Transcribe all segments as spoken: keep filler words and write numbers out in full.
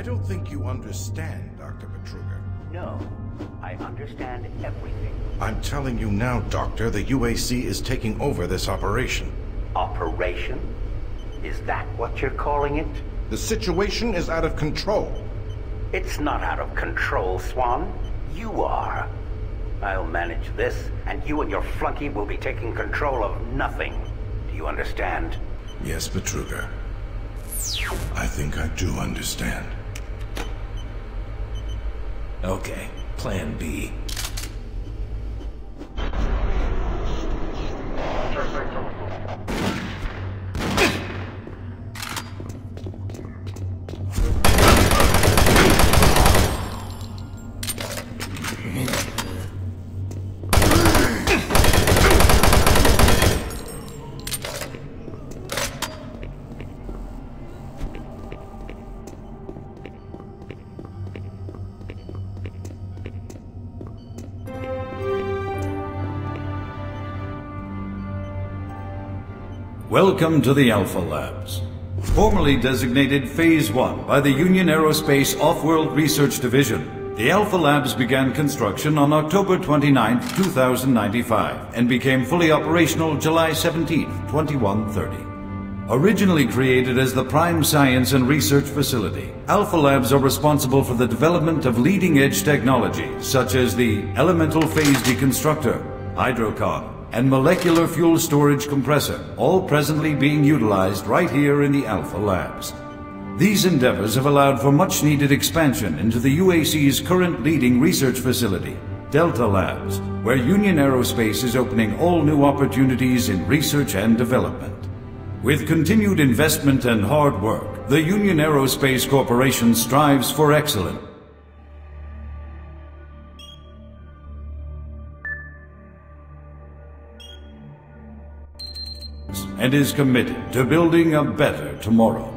don't think you understand, Doctor Betruger. No, I understand everything. I'm telling you now, Doctor, the U A C is taking over this operation. Operation? Is that what you're calling it? The situation is out of control. It's not out of control, Swann. You are. I'll manage this, and you and your flunky will be taking control of nothing. Do you understand? Yes, Betruger. I think I do understand. Okay, Plan B. Welcome to the Alpha Labs. Formerly designated Phase one by the Union Aerospace Off-World Research Division, the Alpha Labs began construction on October twenty-ninth, two thousand ninety-five, and became fully operational July seventeenth, twenty-one thirty. Originally created as the Prime Science and Research Facility, Alpha Labs are responsible for the development of leading-edge technology, such as the Elemental Phase Deconstructor, Hydrocon, and molecular fuel storage compressor, all presently being utilized right here in the Alpha Labs. These endeavors have allowed for much-needed expansion into the U A C's current leading research facility, Delta Labs, where Union Aerospace is opening all new opportunities in research and development. With continued investment and hard work, the Union Aerospace Corporation strives for excellence and is committed to building a better tomorrow.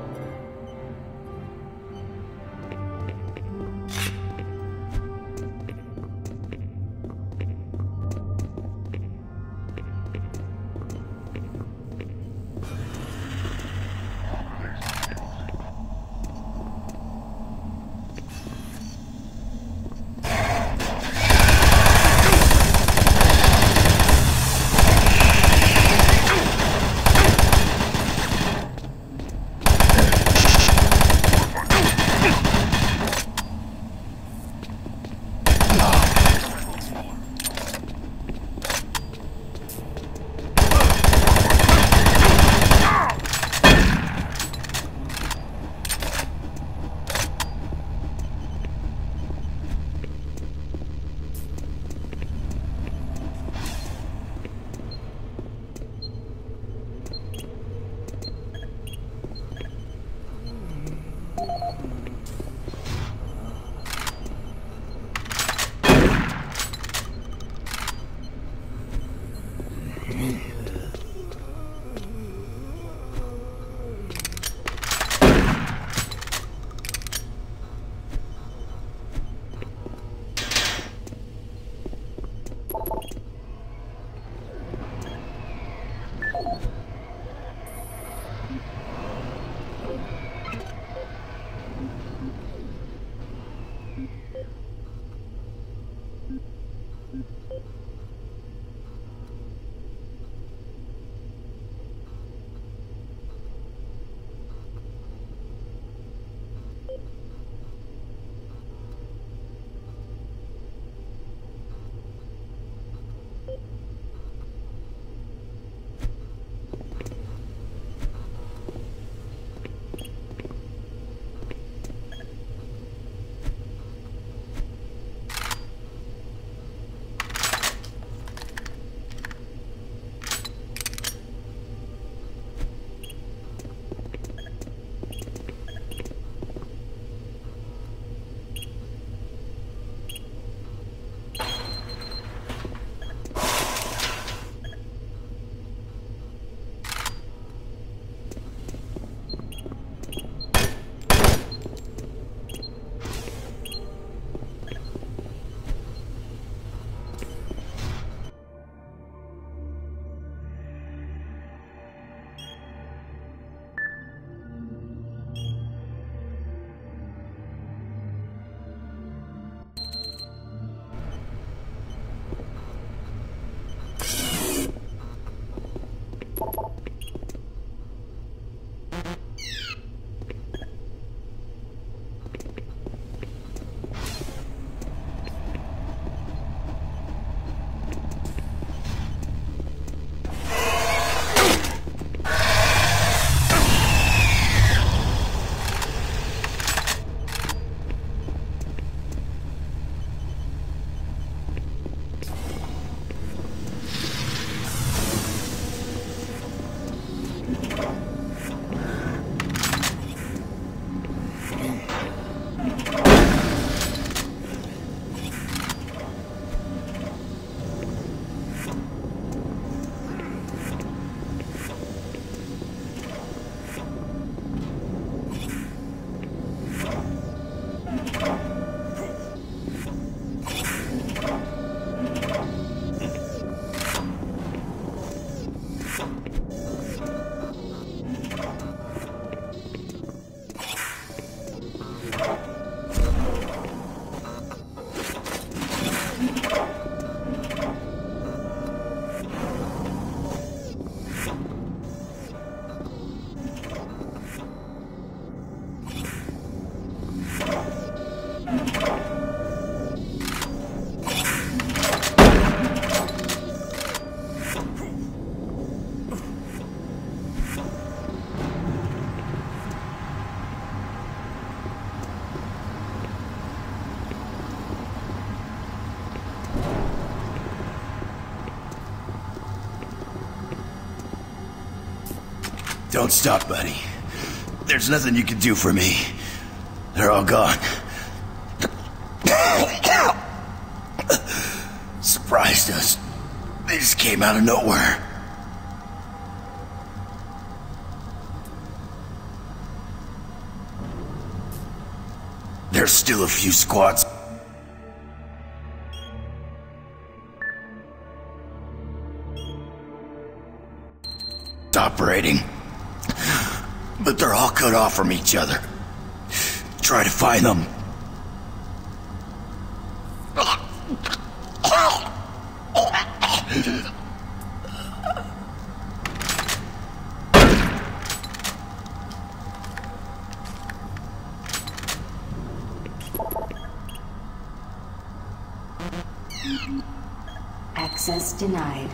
Don't stop, buddy. There's nothing you can do for me. They're all gone. Surprised us. They just came out of nowhere. There's still a few squads. Operating. But they're all cut off from each other. Try to find them. Access denied.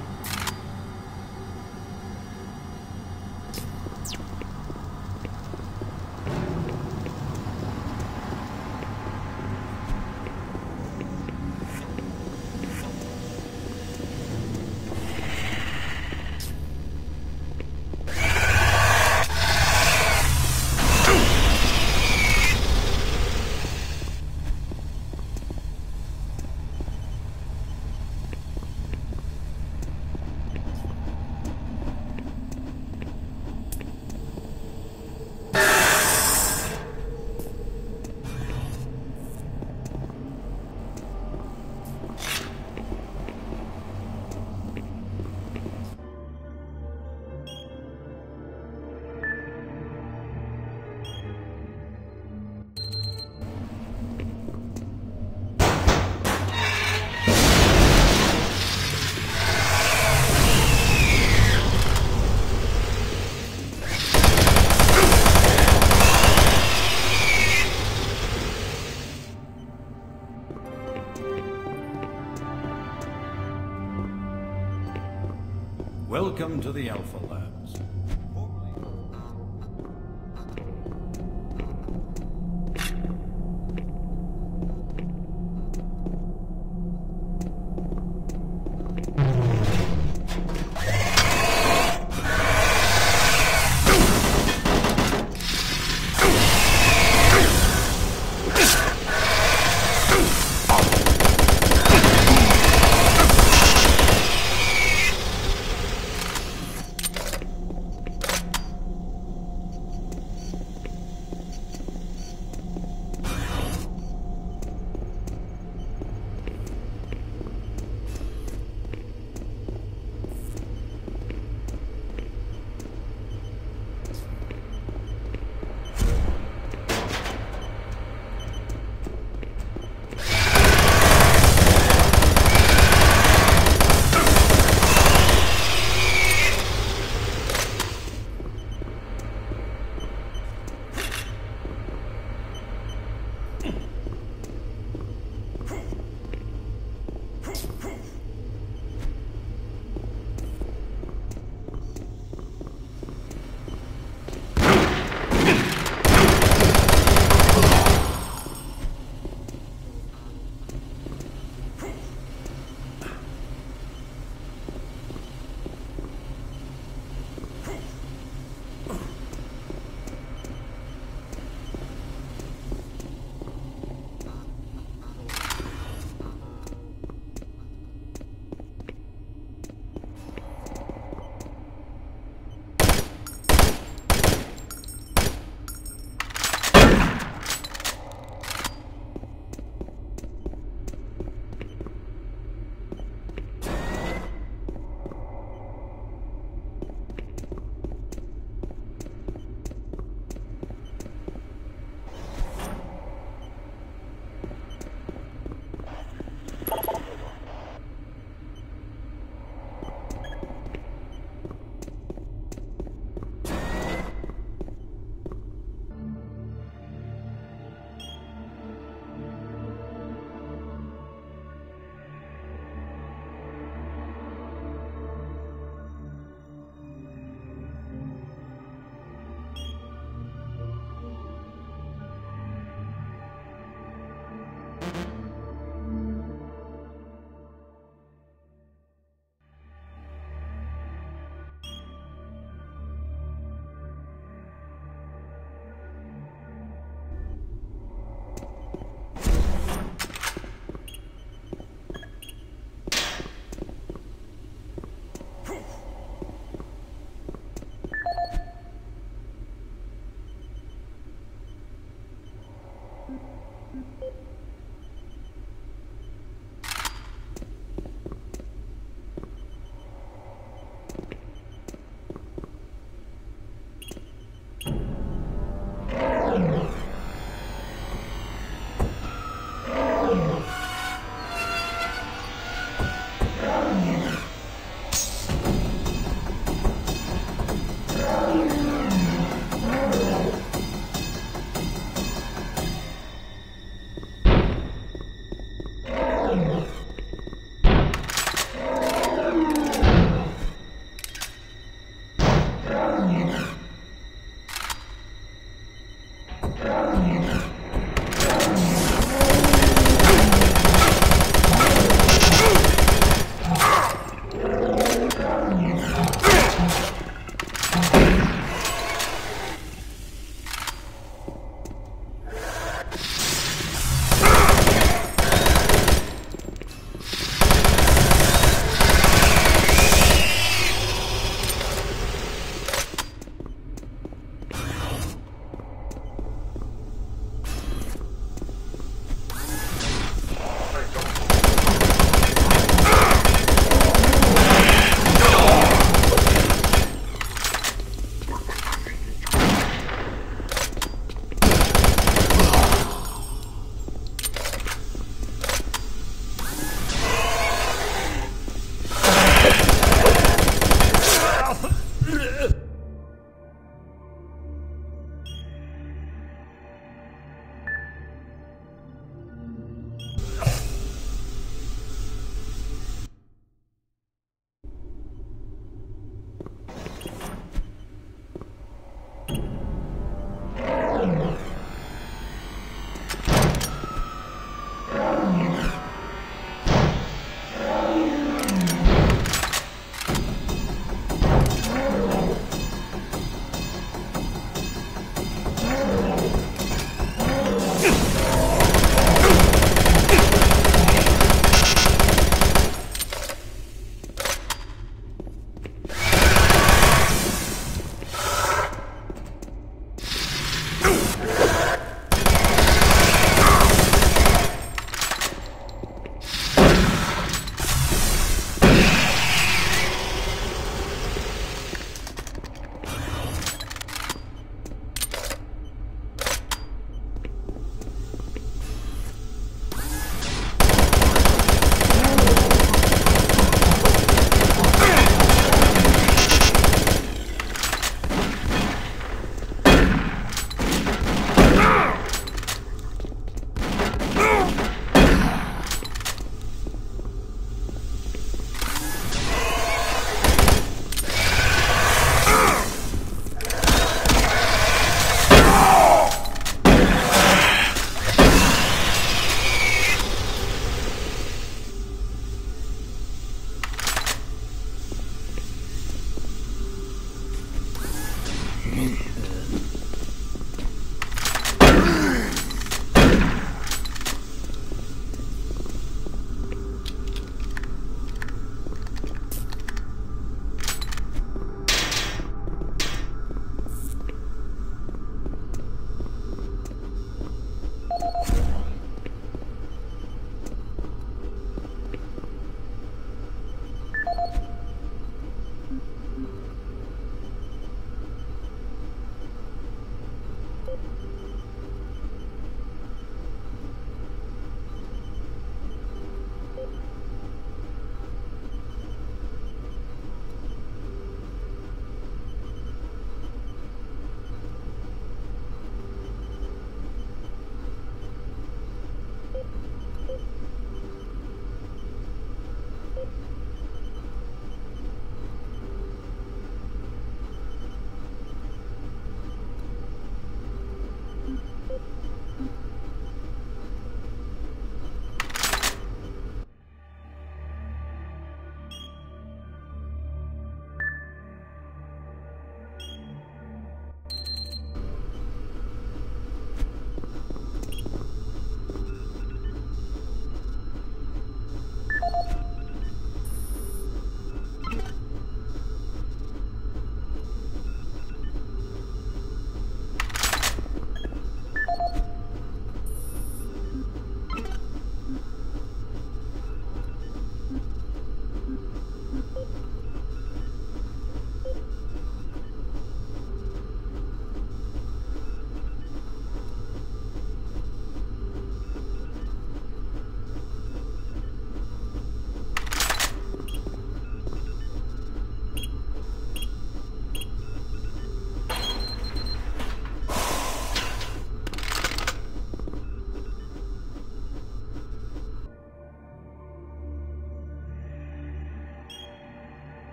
Welcome to the Alpha Labs.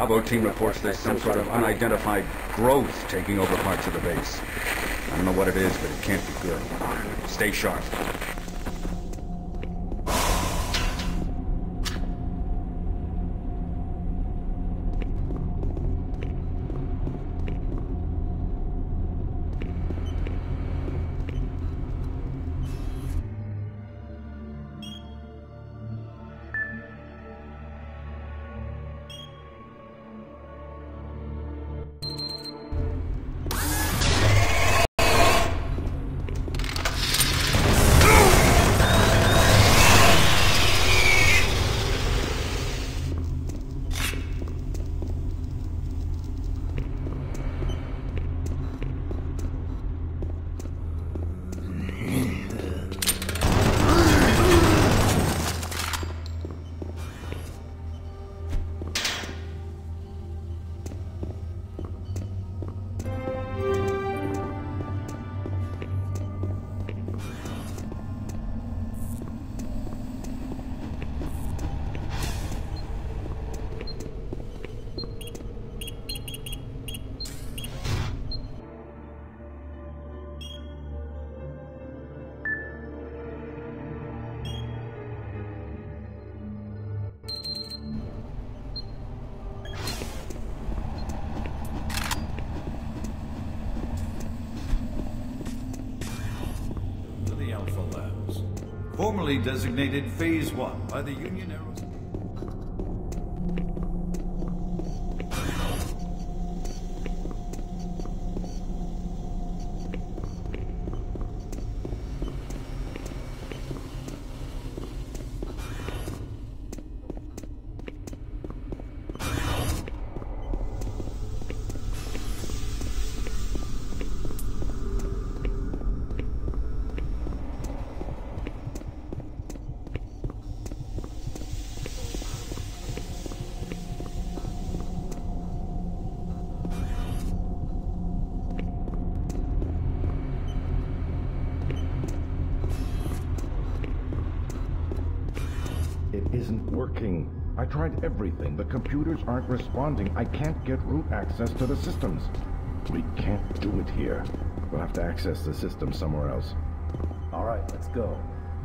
Bravo team reports there's some sort of unidentified growth taking over parts of the base. I don't know what it is, but it can't be good. Stay sharp. Formerly designated Phase one by the Union Aerospace. Isn't working. I tried everything. The computers aren't responding. I can't get root access to the systems. We can't do it here. We'll have to access the system somewhere else. All right, let's go.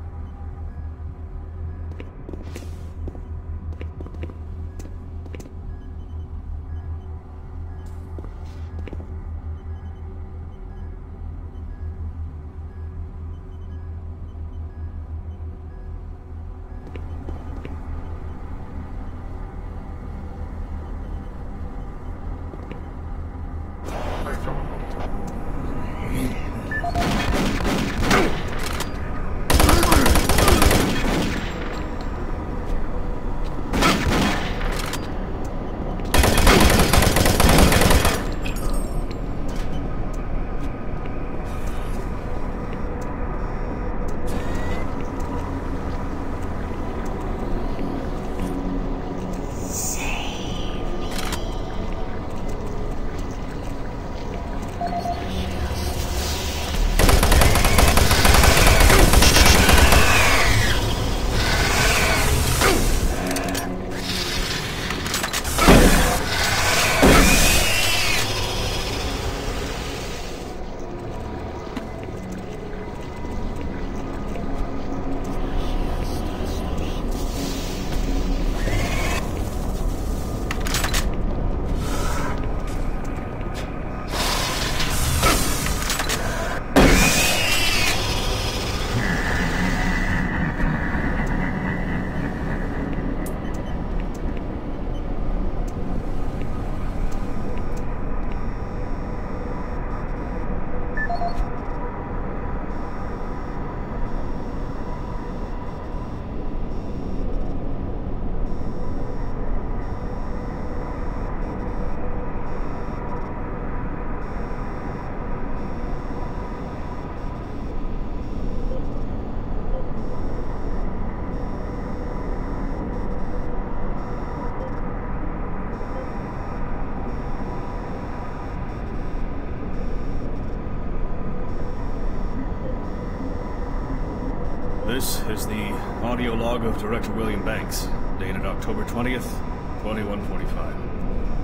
This is the audio log of Director William Banks, dated October twentieth, twenty-one forty-five.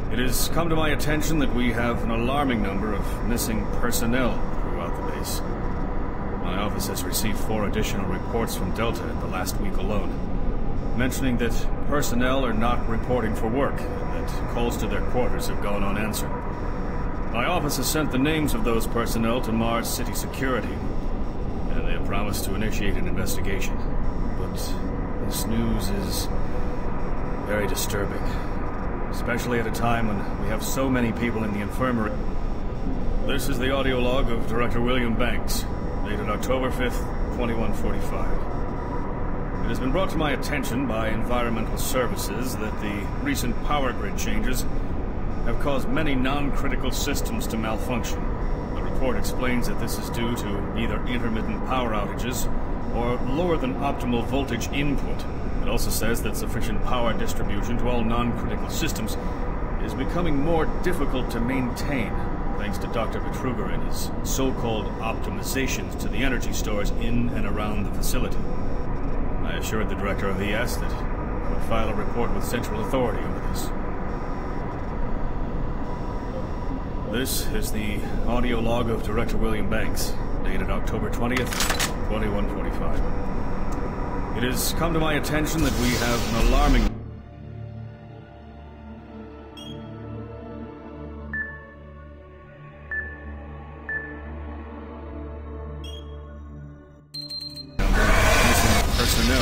It has come to my attention that we have an alarming number of missing personnel throughout the base. My office has received four additional reports from Delta in the last week alone, mentioning that personnel are not reporting for work and that calls to their quarters have gone unanswered. My office has sent the names of those personnel to Mars City Security, and they have promised to initiate an investigation. But this news is very disturbing, especially at a time when we have so many people in the infirmary. This is the audio log of Director William Banks, dated October fifth, twenty-one forty-five. It has been brought to my attention by Environmental Services that the recent power grid changes have caused many non-critical systems to malfunction. The report explains that this is due to either intermittent power outages or lower than optimal voltage input. It also says that sufficient power distribution to all non-critical systems is becoming more difficult to maintain, thanks to Doctor Betruger and his so-called optimizations to the energy stores in and around the facility. I assured the Director of E S that I would file a report with Central Authority over this. This is the audio log of Director William Banks, dated October twentieth, twenty-one forty-five. It has come to my attention that we have an alarming... personnel.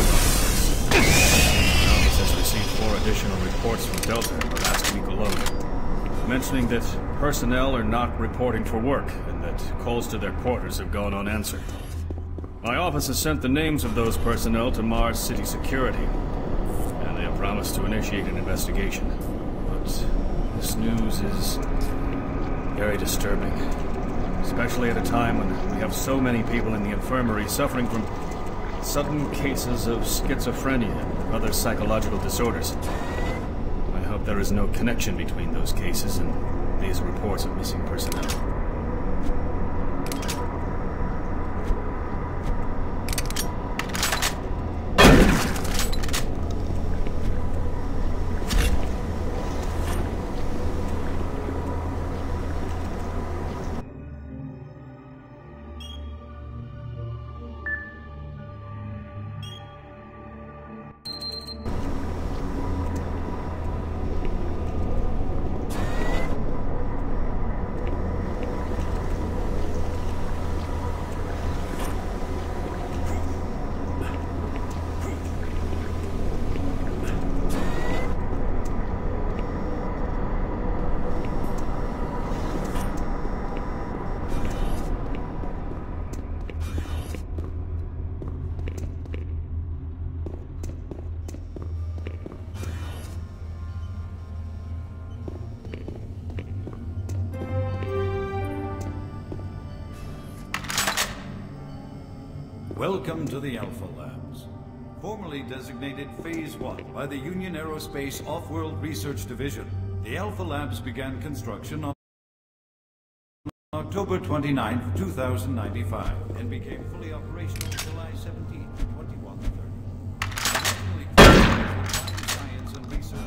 My office has received four additional reports from Delta in the last week alone, mentioning that personnel are not reporting for work and that calls to their quarters have gone unanswered. My office has sent the names of those personnel to Mars City Security, and they have promised to initiate an investigation. But this news is very disturbing, especially at a time when we have so many people in the infirmary suffering from sudden cases of schizophrenia and other psychological disorders. I hope there is no connection between those cases and these reports of missing personnel. Welcome to the Alpha Labs, formerly designated Phase one by the Union Aerospace Off-World Research Division. The Alpha Labs began construction on October twenty-ninth, two thousand ninety-five, and became fully operational July seventeenth, twenty-one thirty. Science and research.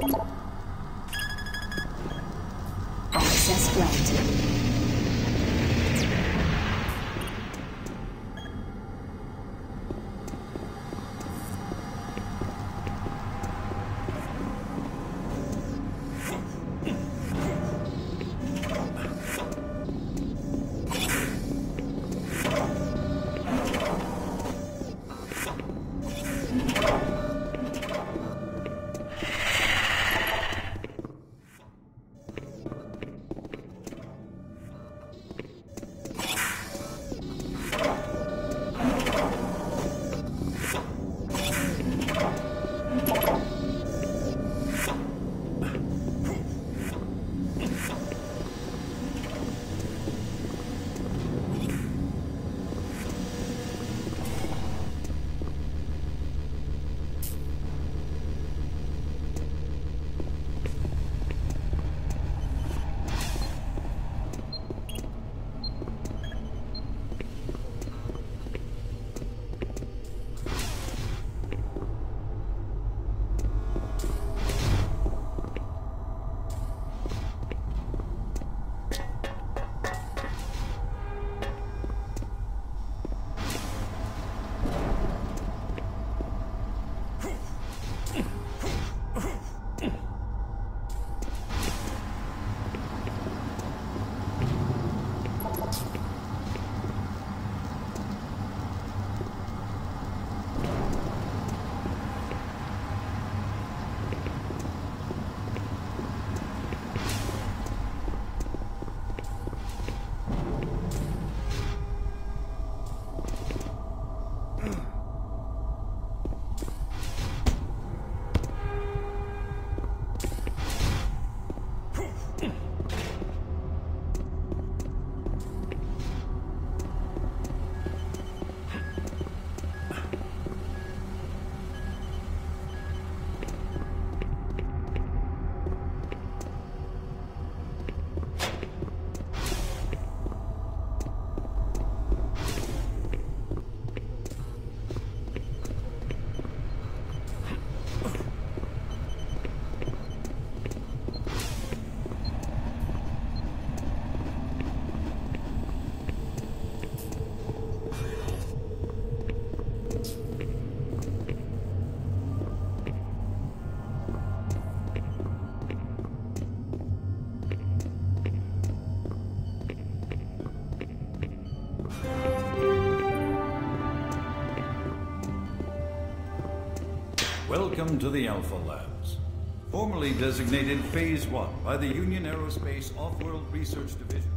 Access granted. Welcome to the Alpha Labs, formerly designated Phase one by the Union Aerospace Off-World Research Division.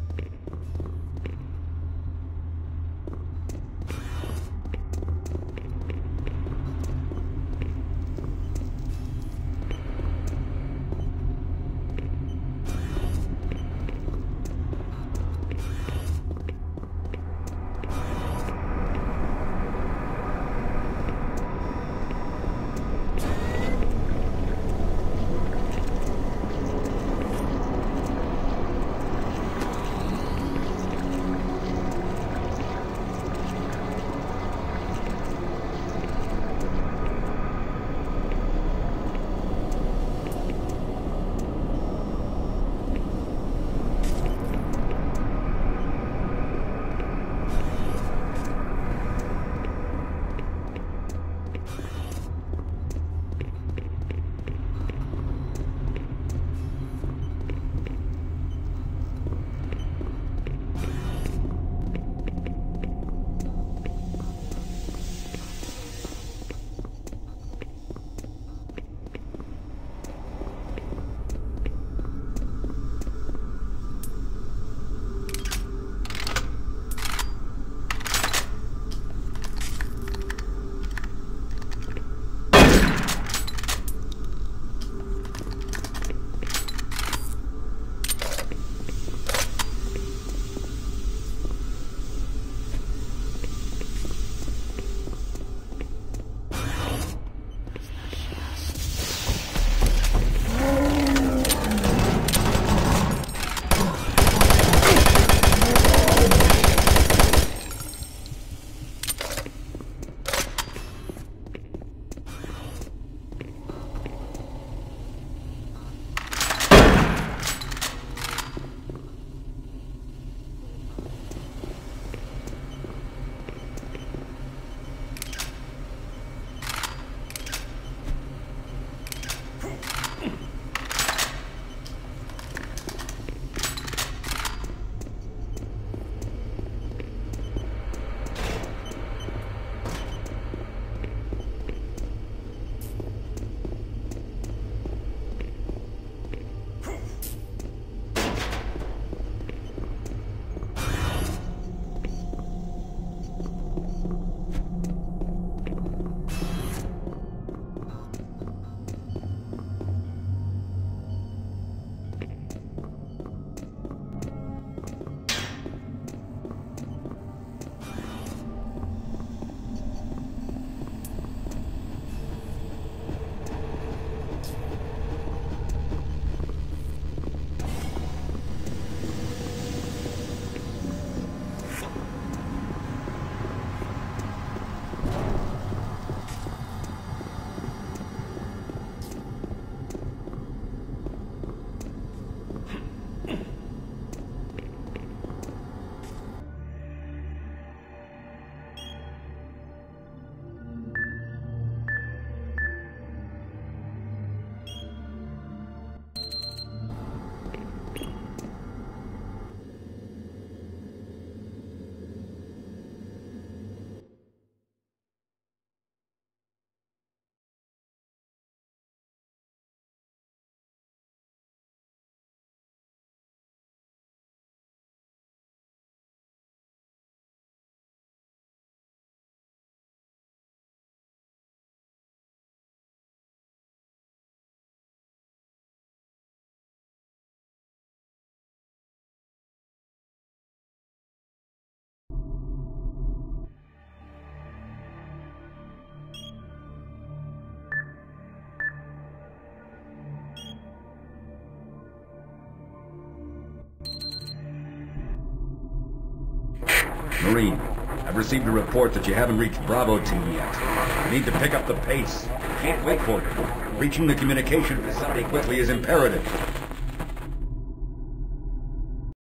Marine, I've received a report that you haven't reached Bravo Team yet. I need to pick up the pace. Can't wait for you. Reaching the communication facility quickly is imperative.